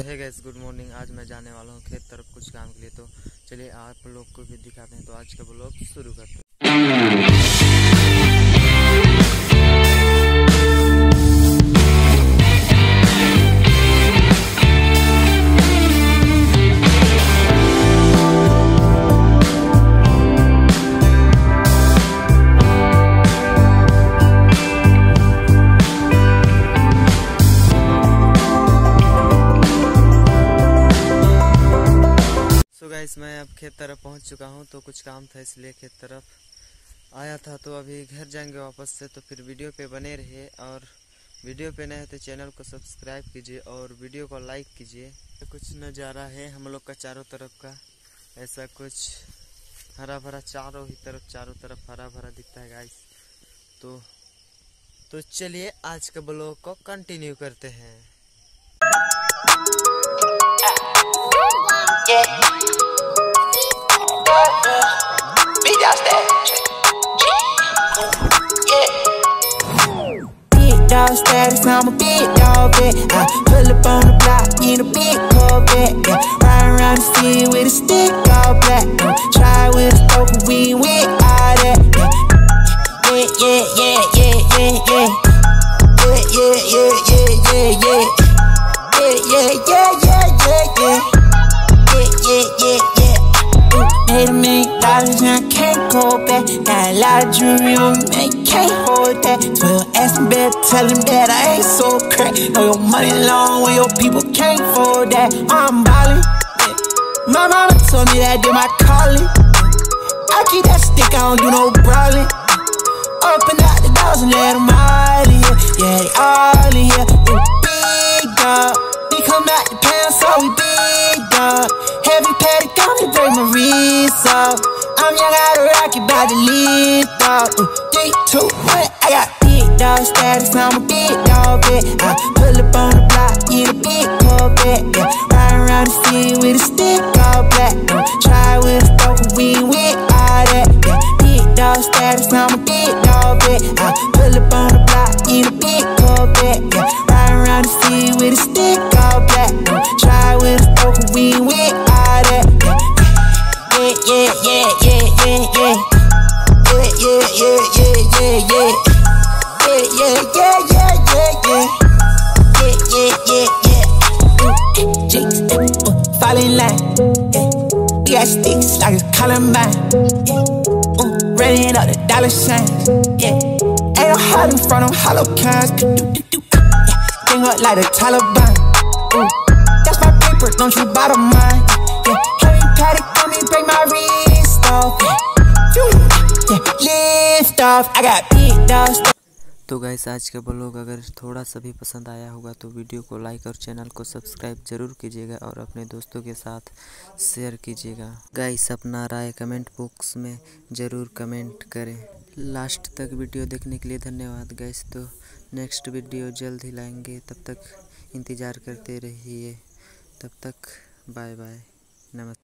है guys, good morning. आज मैं जाने वाला हूँ खेत तरफ कुछ काम के लिए, तो चलिए आप लोग को भी दिखाते हैं। तो आज का ब्लॉग शुरू करते हैं। गाइस मैं अब खेत तरफ पहुंच चुका हूं, तो कुछ काम था इसलिए खेत तरफ आया था। तो अभी घर जाएंगे वापस से, तो फिर वीडियो पे बने रहिए। और वीडियो पे नए हो तो चैनल को सब्सक्राइब कीजिए और वीडियो को लाइक कीजिए। कुछ नज़ारा है हम लोग का चारों तरफ का, ऐसा कुछ हरा भरा चारों तरफ हरा भरा दिखता है गाइस। तो चलिए आज के ब्लॉग को कंटिन्यू करते हैं। Dog status, I'm a big dog vet. I pull up on the block in a big Corvette. Yeah, riding around the city with a stick all black. Try with a scope, but we ain't with all that. Yeah, yeah, yeah, yeah, yeah, yeah. Yeah, yeah, yeah, yeah, yeah, yeah. Yeah, yeah, yeah, yeah, yeah, yeah. Yeah, yeah, yeah, yeah. Made $1 million and I can't go back. Got a lot of jewelry on me, man, you can't hold that. 12 ask me better, tell him that I ain't so crack. Know your money long when your people can't fold that. I'm ballin', yeah. My mama told me that I did my calling. I keep that stick, I don't do no brawling. Open out the doors and let them all in here. Yeah, they all in here. Ooh, big dog. We come out the pound, so we big dog. Heavy paddock, got me break my wrist off. I'm young out of rocket, bout to live, dog. 3, 2, 1, I got big dog status, I'm a big dog vet. I pull up on the block in a big Corvette. Yeah, riding around the city with a stick all black. Try with a scope, but we ain't with all that. Yeah, big dog status, I'm a big dog vet. I pull up on the block in a big Corvette. Yeah, riding around the city with a stick all black. Try with a scope, but we ain't with all that. Yeah, yeah, yeah, yeah, yeah, yeah. Yeah, yeah, yeah, yeah, yeah, yeah. Yeah, yeah, yeah, yeah, yeah, yeah. Yeah, yeah, yeah, yeah. Jigs, fall in line. Yeah. We got sticks like a Columbine. Yeah. Running up the dollar signs. Yeah. Ain't no hiding from them hollow cans. Yeah. Bring up like the Taliban. That's my paper, don't you bother mine. Yeah. Heavy paddock on me, break my wrist off. Yeah. Lift off, I got big dogs. तो guys आज का blog अगर थोड़ा सा भी पसंद आया होगा तो वीडियो को लाइक और चैनल को सब्सक्राइब जरूर कीजिएगा और अपने दोस्तों के साथ शेयर कीजिएगा। गाइस अपना राय कमेंट बॉक्स में ज़रूर कमेंट करें। लास्ट तक वीडियो देखने के लिए धन्यवाद गाइस। तो नेक्स्ट वीडियो जल्द ही लाएंगे, तब तक इंतज़ार करते रहिए। तब तक बाय बाय, नमस्ते।